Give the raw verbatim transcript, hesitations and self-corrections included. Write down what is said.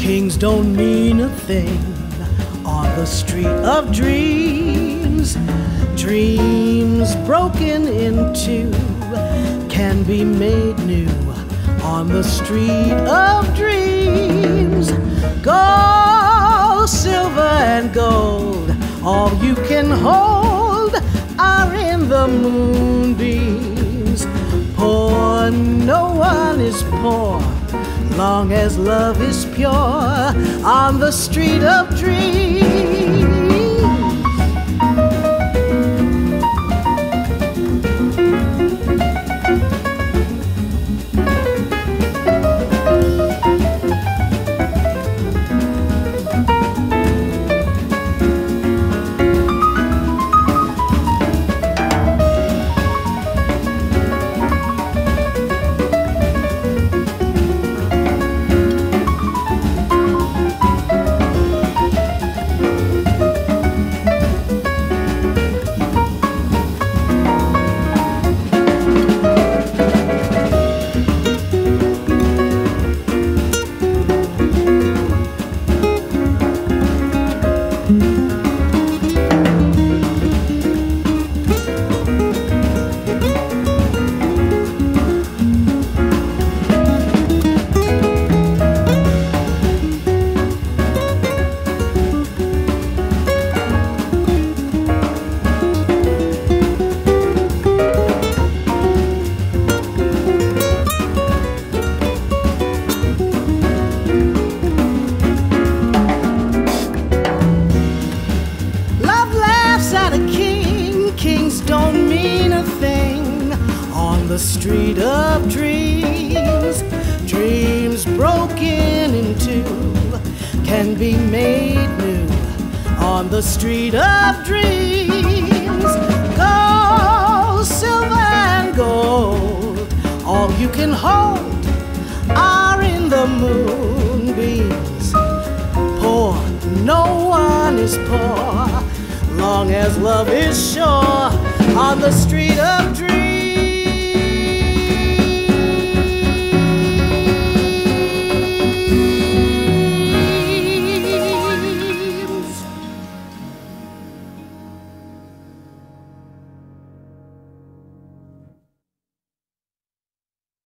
Kings don't mean a thing on the street of dreams. Dreams broken into can be made new on the street of dreams. Gold, silver, and gold, all you can hold are in the moonbeams. Poor, no one is poor, long as love is pure on the street of dreams. At a king, kings don't mean a thing on the street of dreams. Dreams broken into can be made new on the street of dreams. Gold, silver, and gold, all you can hold are in the moonbeams. Poor, no one is poor, long as love is sure on the street of dreams.